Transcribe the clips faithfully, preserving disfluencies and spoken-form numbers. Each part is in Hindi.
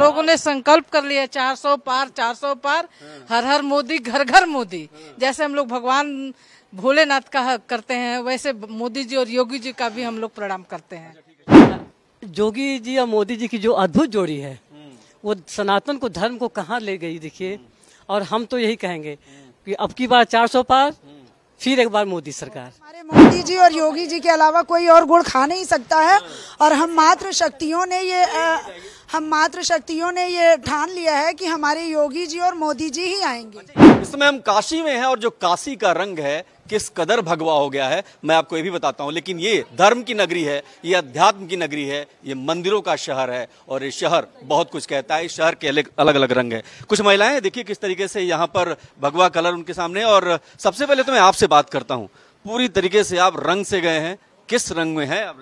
लोगों ने संकल्प कर लिया चार सौ पार, चार सौ पार, हर हर मोदी, घर घर मोदी। जैसे हम लोग भगवान भोलेनाथ का करते हैं, वैसे मोदी जी और योगी जी का भी हम लोग प्रणाम करते हैं। योगी जी और मोदी जी की जो अद्भुत जोड़ी है वो सनातन को, धर्म को कहाँ ले गई देखिए। और हम तो यही कहेंगे कि अब की बार चार सौ पार, फिर एक बार मोदी सरकार। हमारे मोदी जी और योगी जी के अलावा कोई और गुड़ खा नहीं सकता है। और हम मातृ शक्तियों ने ये आ, हम मातृ शक्तियों ने ये ठान लिया है कि हमारे योगी जी और मोदी जी ही आएंगे। इस समय हम काशी में हैं और जो काशी का रंग है किस कदर भगवा हो गया है मैं आपको ये भी बताता हूँ। लेकिन ये धर्म की नगरी है, ये अध्यात्म की नगरी है, ये मंदिरों का शहर है और ये शहर बहुत कुछ कहता है। इस शहर के अलग अलग रंग है। कुछ महिलाएं देखिए किस तरीके से यहाँ पर भगवा कलर उनके सामने। और सबसे पहले तो मैं आपसे बात करता हूँ, पूरी तरीके से आप रंग से गए हैं, किस रंग में है आप?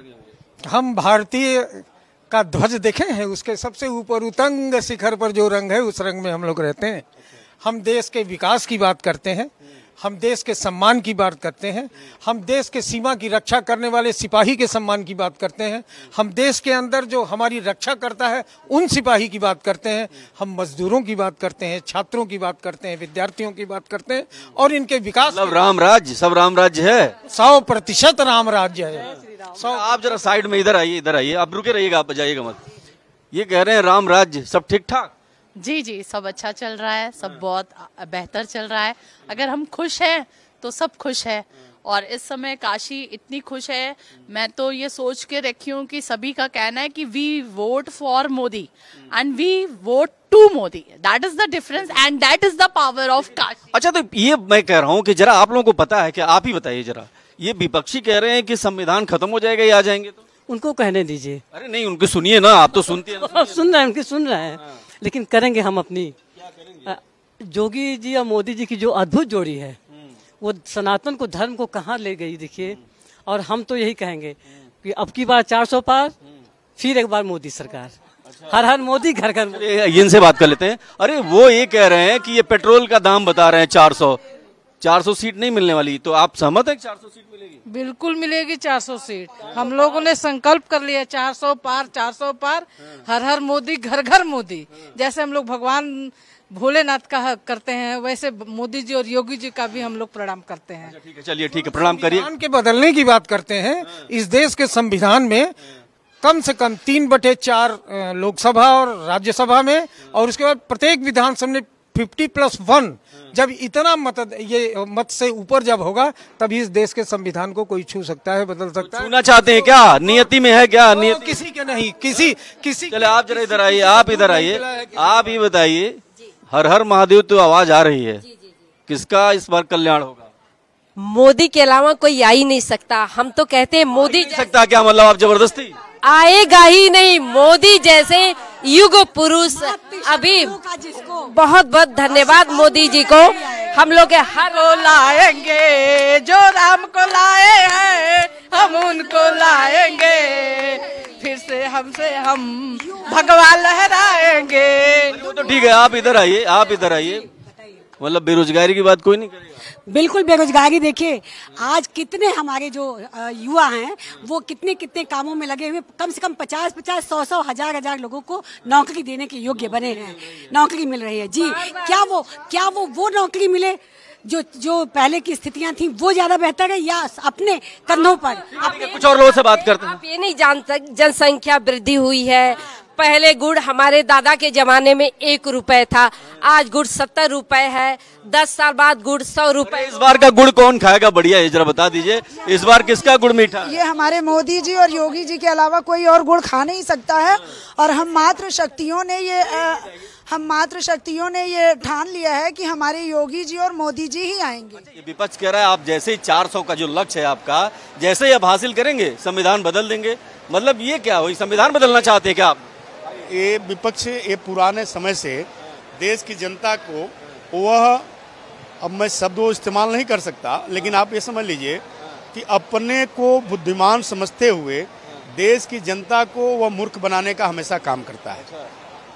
हम भारतीय का ध्वज देखे हैं, उसके सबसे ऊपर उतंग शिखर पर जो रंग है उस रंग में हम लोग रहते हैं। हम देश के विकास की बात करते हैं, हम देश के सम्मान की बात करते हैं, हम देश के सीमा की रक्षा करने वाले सिपाही के सम्मान की बात करते हैं, हम देश के अंदर जो हमारी रक्षा करता है उन सिपाही की बात करते हैं, हम मजदूरों की बात करते हैं, छात्रों की बात करते हैं, विद्यार्थियों की बात करते हैं और इनके विकास। मतलब राम राज्य, सब राम राज्य है, सौ प्रतिशत राम राज्य है। सौ आप जरा साइड में इधर आइए, इधर आइए, आप रुके रहिएगा, आप जाइएगा मत। ये कह रहे हैं राम राज्य, सब ठीक ठाक? जी जी, सब अच्छा चल रहा है, सब बहुत बेहतर चल रहा है। अगर हम खुश हैं तो सब खुश है। और इस समय काशी इतनी खुश है, मैं तो ये सोच के रखी हूँ कि सभी का कहना है कि we vote for Modi and we vote to Modi. That is the difference and that is the power of Kashi. अच्छा, तो ये मैं कह रहा हूँ कि जरा आप लोगों को पता है कि आप ही बताइए जरा, ये विपक्षी कह रहे हैं कि संविधान खत्म हो जाएगा, ये आ जाएंगे तो उनको कहने दीजिए। अरे नहीं, उनकी सुनिए ना, आप तो सुनती हैं ना। सुन रहे हैं, उनकी सुन रहे हैं, लेकिन करेंगे हम अपनी। योगी जी और मोदी जी की जो अद्भुत जोड़ी है वो सनातन को, धर्म को कहाँ ले गई देखिए। और हम तो यही कहेंगे कि अब की बार चार सौ पार, फिर एक बार मोदी सरकार। हर हर मोदी, घर घर मोदी। इनसे बात कर लेते हैं। अरे वो ये कह रहे हैं कि ये पेट्रोल का दाम बता रहे हैं चार सौ, चार सौ सीट नहीं मिलने वाली, तो आप सहमत है चार सौ सीट मिलेगी? बिल्कुल मिलेगी चार सौ सीट। हम लोगों ने संकल्प कर लिया चार सौ पार, चार सौ पार, हर हर मोदी, घर घर मोदी। जैसे हम लोग भगवान भोलेनाथ का करते हैं, वैसे मोदी जी और योगी जी का भी हम लोग प्रणाम करते हैं। ठीक है, चलिए ठीक है, प्रणाम करिए। संविधान के बदलने की बात करते हैं। इस देश के संविधान में कम से कम तीन बटे चार लोकसभा और राज्यसभा में, और उसके बाद प्रत्येक विधानसभा में फिफ्टी प्लस वन, जब इतना मत ये मत से ऊपर जब होगा तभी इस देश के संविधान को कोई छू सकता है, बदल सकता है। छूना चाहते हैं क्या? नियति में है क्या? नियति किसी के नहीं, किसी किसी चले आप जरा इधर आइए, आप इधर आइए, आप ये बताइए, हर हर महादेव तो आवाज आ रही है, किसका इस बार कल्याण होगा? मोदी के अलावा कोई आ ही नहीं सकता। हम तो कहते हैं मोदी सकता क्या मतलब? आप जबरदस्ती आएगा ही नहीं। मोदी जैसे युग पुरुष। अभी बहुत बहुत धन्यवाद मोदी जी को। हम लोग के हर को लाएंगे जो राम को लाए हैं, हम उनको लाएंगे, फिर से हमसे हम भगवा लहराएंगे। वो तो ठीक है, आप इधर आइए, आप इधर आइए। मतलब बेरोजगारी की बात कोई नहीं करेगा? बिल्कुल बेरोजगारी। देखिए आज कितने हमारे जो युवा हैं वो कितने कितने कामों में लगे हुए, कम से कम पचास पचास सौ सौ हजार हजार लोगों को नौकरी देने के योग्य बने हैं, नौकरी मिल रही है। जी, क्या वो क्या वो वो नौकरी मिले जो जो पहले की स्थितियां थी वो ज्यादा बेहतर है, या अपने कंधों पर? अपने कुछ और लोगों से बात करते हैं। आप ये नहीं जानते जनसंख्या वृद्धि हुई है। पहले गुड़ हमारे दादा के जमाने में एक रुपए था, आज गुड़ सत्तर रुपए है। दस साल बाद गुड़ सौ रुपए। इस बार का गुड़ कौन खाएगा? बढ़िया है, जरा बता दीजिए इस बार किसका गुड़ मीठा? ये हमारे मोदी जी और योगी जी के अलावा कोई और गुड़ खा नहीं सकता है। और हम मातृ शक्तियों ने ये आ, हम मातृ शक्तियों ने ये ठान लिया है कि हमारे योगी जी और मोदी जी ही आएंगे। ये विपक्ष कह रहा है आप जैसे ही चार सौ का जो लक्ष्य है आपका, जैसे ही आप हासिल करेंगे संविधान बदल देंगे। मतलब ये क्या हुई, संविधान बदलना चाहते हैं क्या आप? ये विपक्ष ये पुराने समय से देश की जनता को, वह अब मैं शब्द वो इस्तेमाल नहीं कर सकता, लेकिन आप ये समझ लीजिए कि अपने को बुद्धिमान समझते हुए देश की जनता को वह मूर्ख बनाने का हमेशा काम करता है।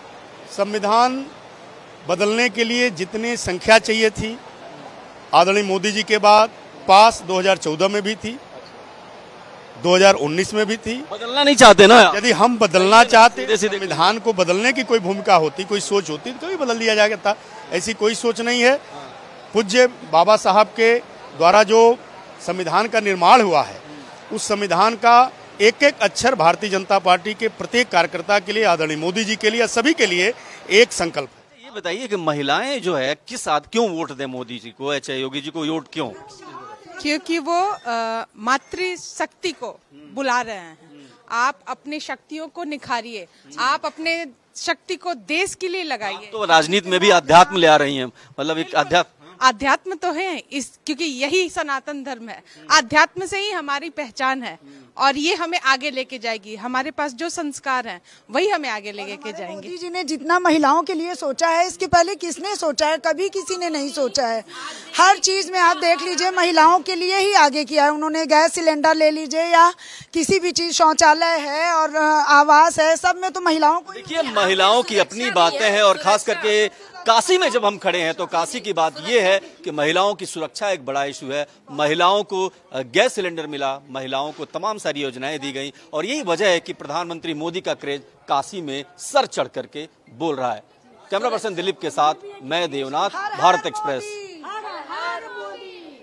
संविधान बदलने के लिए जितनी संख्या चाहिए थी, आदरणीय मोदी जी के बाद पास दो हज़ार चौदह में भी थी, दो हज़ार उन्नीस में भी थी। बदलना नहीं चाहते ना? यदि हम बदलना चाहते, संविधान को बदलने की कोई भूमिका होती, कोई सोच होती तो कभी बदल दिया जाता। ऐसी कोई सोच नहीं है। पूज्य बाबा साहब के द्वारा जो संविधान का निर्माण हुआ है, उस संविधान का एक एक अक्षर भारतीय जनता पार्टी के प्रत्येक कार्यकर्ता के लिए, आदरणीय मोदी जी के लिए, सभी के लिए एक संकल्प है। ये बताइए कि महिलाएं जो है किस आद क्यों वोट दें मोदी जी को, एच योगी जी को वोट क्यों? क्योंकि वो मातृशक्ति को बुला रहे हैं। आप अपनी शक्तियों को निखारिए, आप अपने शक्ति को देश के लिए लगाइए। तो राजनीति में भी अध्यात्म ले आ रही हैं, मतलब एक अध्यात्म आध्यात्म तो है इस, क्योंकि यही सनातन धर्म है। आध्यात्म से ही हमारी पहचान है और ये हमें आगे लेके जाएगी। हमारे पास जो संस्कार हैं वही हमें आगे लेके जाएंगे। मोदी जी ने जितना महिलाओं के लिए सोचा है, इसके पहले किसने सोचा है? कभी किसी ने नहीं सोचा है। हर चीज में आप देख लीजिए, महिलाओं के लिए ही आगे किया है उन्होंने। गैस सिलेंडर ले लीजिए या किसी भी चीज, शौचालय है और आवास है, सब में तो महिलाओं को। देखिए, महिलाओं की अपनी बातें हैं और खास करके काशी में जब हम खड़े हैं तो काशी की बात यह है कि महिलाओं की सुरक्षा एक बड़ा इशू है। महिलाओं को गैस सिलेंडर मिला, महिलाओं को तमाम सारी योजनाएं दी गई और यही वजह है कि प्रधानमंत्री मोदी का क्रेज काशी में सर चढ़ करके बोल रहा है। कैमरा पर्सन दिलीप के साथ मैं देवनाथ, भारत एक्सप्रेस।